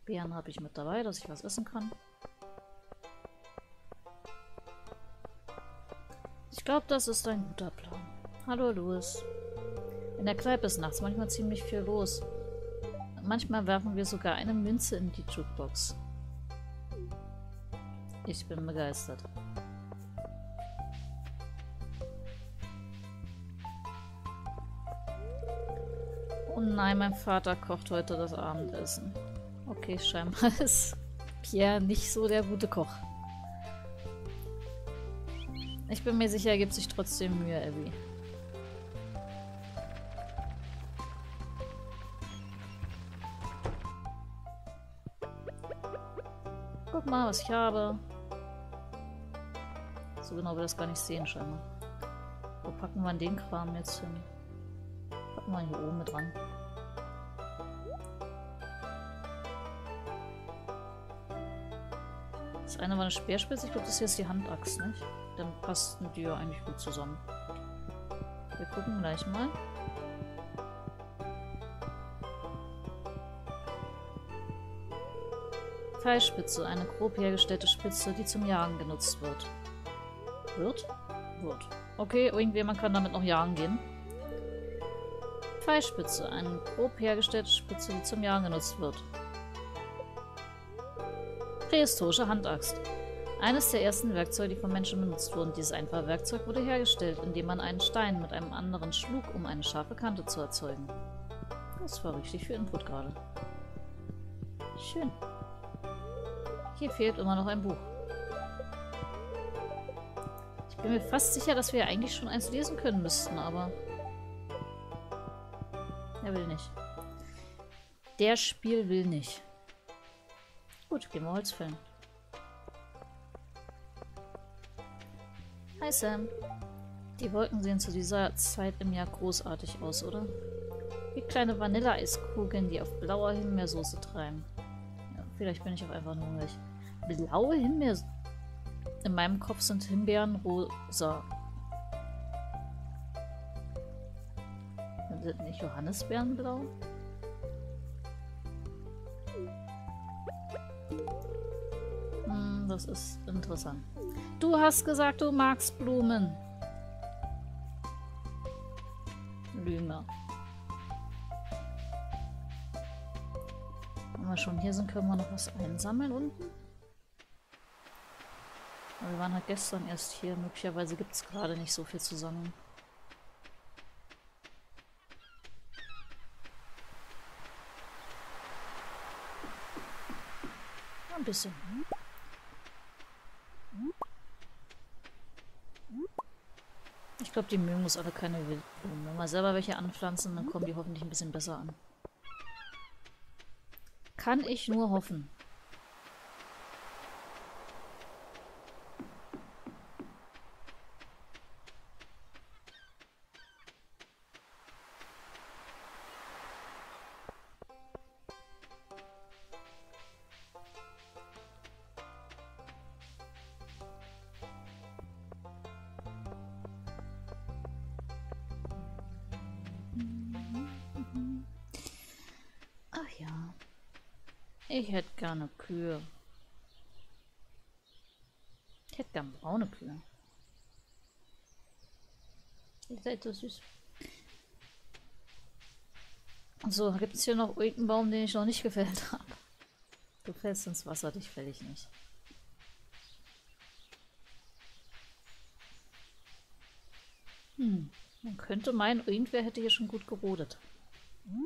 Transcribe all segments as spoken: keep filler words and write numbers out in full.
Beeren habe ich mit dabei, dass ich was essen kann. Ich glaube, das ist ein guter Plan. Hallo, Louis. In der Kneipe ist nachts manchmal ziemlich viel los. Manchmal werfen wir sogar eine Münze in die Jukebox. Ich bin begeistert. Oh nein, mein Vater kocht heute das Abendessen. Okay, scheinbar ist Pierre nicht so der gute Koch. Ich bin mir sicher, er gibt sich trotzdem Mühe, Abby. Guck mal, was ich habe. So genau will das gar nicht sehen, scheinbar. Wo packen wir den Kram jetzt hin? Packen wir ihn hier oben mit dran. Das eine war eine Speerspitze, ich glaube, das hier ist die Handaxt, nicht? Dann passt die ja eigentlich gut zusammen. Wir gucken gleich mal. Pfeilspitze, eine grob hergestellte Spitze, die zum Jagen genutzt wird. Wird? Wird. Okay, irgendjemand kann damit noch jagen gehen. Pfeilspitze, eine grob hergestellte Spitze, die zum Jagen genutzt wird. Prähistorische Handaxt. Eines der ersten Werkzeuge, die von Menschen benutzt wurden. Dieses einfache Werkzeug wurde hergestellt, indem man einen Stein mit einem anderen schlug, um eine scharfe Kante zu erzeugen. Das war richtig viel Input gerade. Schön. Hier fehlt immer noch ein Buch. Ich bin mir fast sicher, dass wir ja eigentlich schon eins lesen können müssten, aber... er will nicht. Der Spiel will nicht. Gut, gehen wir Holz fällen. Hi Sam. Die Wolken sehen zu dieser Zeit im Jahr großartig aus, oder? Wie kleine Vanilleeiskugeln, die auf blauer Himbeersoße treiben. Ja, vielleicht bin ich auch einfach nur hungrig. Blaue Himbeersoße. In meinem Kopf sind Himbeeren rosa. Sind nicht Johannisbeeren blau? Hm, das ist interessant. Du hast gesagt, du magst Blumen. Lügner. Wenn wir schon hier sind, können wir noch was einsammeln unten. Aber wir waren halt gestern erst hier. Möglicherweise gibt es gerade nicht so viel zu sammeln. Ein bisschen. Ich glaube, die mögen uns alle keine Wildblumen. Wenn wir selber welche anpflanzen, dann kommen die hoffentlich ein bisschen besser an. Kann ich nur hoffen. Ach ja. Ich hätte gerne Kühe. Ich hätte gerne braune Kühe. Ihr seid so süß. So, gibt es hier noch irgendeinen Baum, den ich noch nicht gefällt habe? Du fällst ins Wasser, dich fäll ich nicht. Hm, man könnte meinen, irgendwer hätte hier schon gut gerodet. Hm?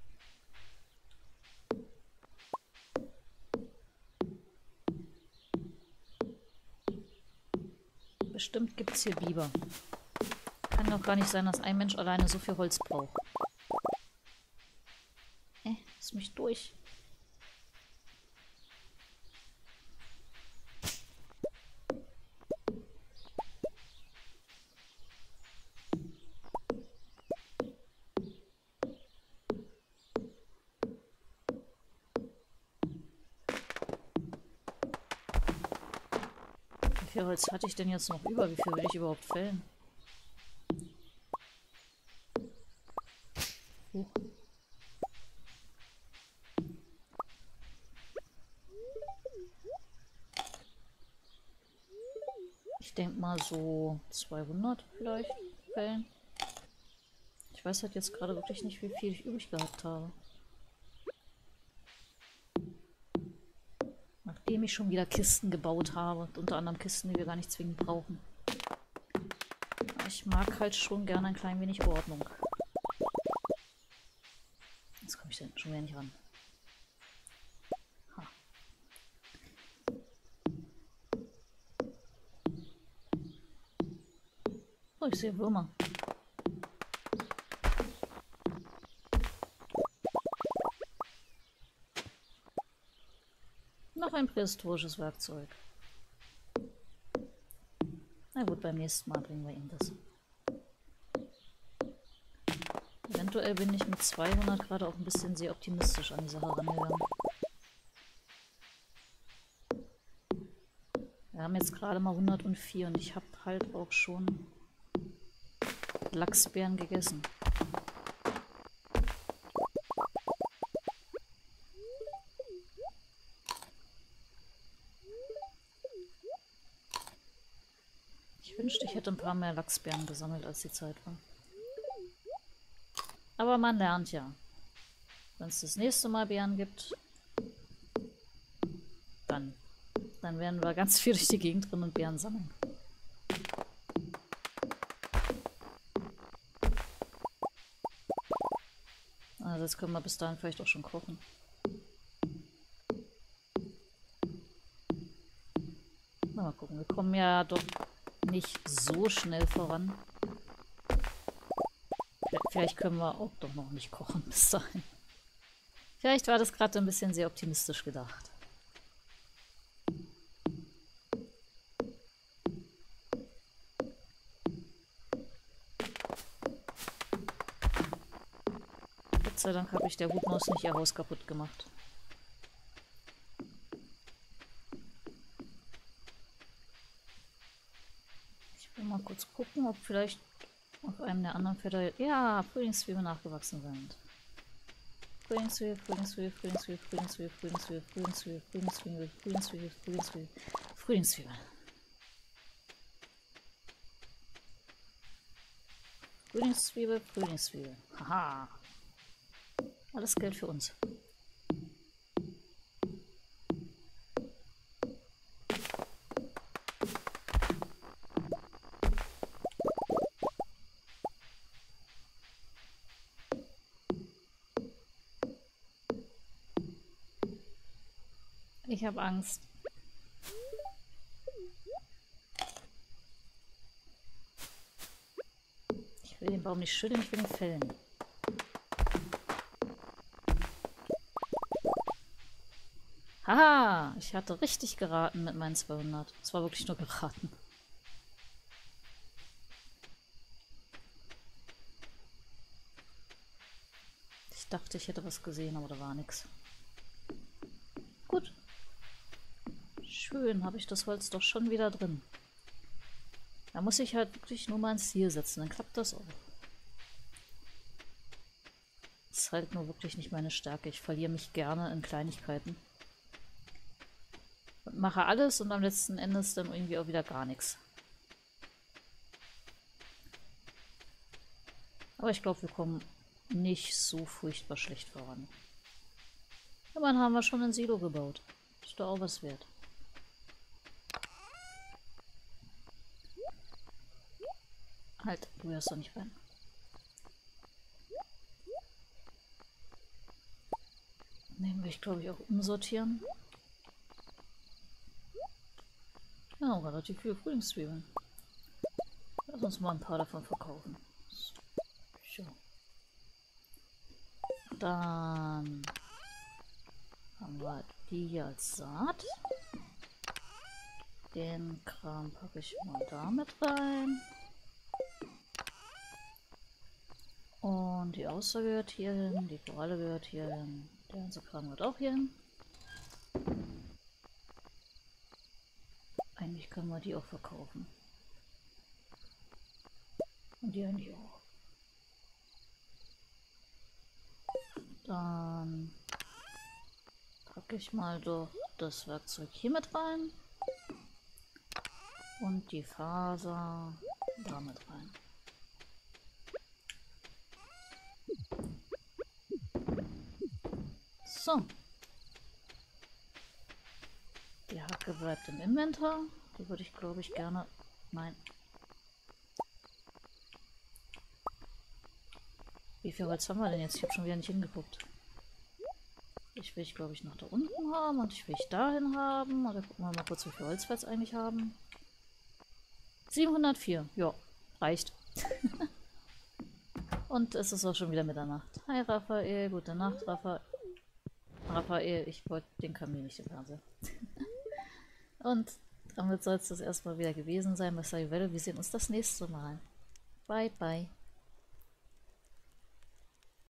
Bestimmt gibt es hier Biber. Kann doch gar nicht sein, dass ein Mensch alleine so viel Holz braucht. Äh, lass mich durch. Wie viel Holz hatte ich denn jetzt noch über? Wie viel will ich überhaupt fällen? Huch. Ich denke mal so zweihundert vielleicht Fällen. Ich weiß halt jetzt gerade wirklich nicht, wie viel ich übrig gehabt habe. Nachdem ich schon wieder Kisten gebaut habe. Unter anderem Kisten, die wir gar nicht zwingend brauchen. Ich mag halt schon gerne ein klein wenig Ordnung. Jetzt komme ich da schon wieder nicht ran. Ha. Oh, ich sehe Würmer. Noch ein prähistorisches Werkzeug. Na gut, beim nächsten Mal bringen wir ihm das. Eventuell bin ich mit zweihundert gerade auch ein bisschen sehr optimistisch an die Sache rangegangen. Wir haben jetzt gerade mal hundertvier und ich habe halt auch schon Lachsbeeren gegessen. Ich wünschte, ich hätte ein paar mehr Lachsbeeren gesammelt, als die Zeit war. Aber man lernt ja. Wenn es das nächste Mal Beeren gibt, dann, dann werden wir ganz viel durch die Gegend drin und Beeren sammeln. Also das können wir bis dahin vielleicht auch schon kochen. Mal gucken, wir kommen ja doch nicht so schnell voran. Vielleicht können wir auch doch noch nicht kochen bis dahin. Vielleicht war das gerade ein bisschen sehr optimistisch gedacht. Gott sei Dank habe ich der Wutmaus nicht ihr Haus kaputt gemacht. Ich will mal kurz gucken, ob vielleicht auf einem der anderen Felder... Ja, Frühlingszwiebeln nachgewachsen sind. Frühlingszwiebel, Frühlingszwiebel, Frühlingszwiebel, Frühlingszwiebel, Frühlingszwiebel, Frühlingszwiebel, Frühlingszwiebel, Frühlingszwiebel, Frühlingszwiebel, Frühlingszwiebel. Frühlingszwiebel, Frühlingszwiebel. Haha. Alles Geld für uns. Ich habe Angst. Ich will den Baum nicht schütteln, ich will ihn fällen. Haha, ich hatte richtig geraten mit meinen zweihundert. Es war wirklich nur geraten. Ich dachte, ich hätte was gesehen, aber da war nichts. Gut. Schön, habe ich das Holz doch schon wieder drin. Da muss ich halt wirklich nur mal ins Ziel setzen, dann klappt das auch. Das ist halt nur wirklich nicht meine Stärke. Ich verliere mich gerne in Kleinigkeiten. Und mache alles und am letzten Ende ist dann irgendwie auch wieder gar nichts. Aber ich glaube, wir kommen nicht so furchtbar schlecht voran. Immerhin haben wir schon ein Silo gebaut. Ist doch auch was wert. Halt, du hörst doch nicht rein. Nehmen wir, glaube ich, auch umsortieren. Ja, relativ viele Frühlingszwiebeln. Lass uns mal ein paar davon verkaufen. So. Dann haben wir die hier als Saat. Den Kram packe ich mal da mit rein. Und die Auster gehört hier hin, die Koralle gehört hier hin, der ganze Kram gehört auch hier hin. Eigentlich können wir die auch verkaufen. Und die eigentlich auch. Dann packe ich mal doch das Werkzeug hier mit rein. Und die Faser damit rein. So. Die Hacke bleibt im Inventar. Die würde ich, glaube ich, gerne... Nein. Wie viel Holz haben wir denn jetzt? Ich habe schon wieder nicht hingeguckt. Ich will ich, glaube ich, noch da unten haben und ich will ich dahin haben. Oder gucken wir mal kurz, wie viel Holz wir jetzt eigentlich haben. siebenhundertvier. Ja, reicht. Und es ist auch schon wieder Mitternacht. Hi Raphael, gute Nacht Raphael. Raphael, ich wollte den Kamin, nicht den Fernseher. Und damit soll es das erstmal wieder gewesen sein bei Sayuvelle. Wir sehen uns das nächste Mal. Bye, bye.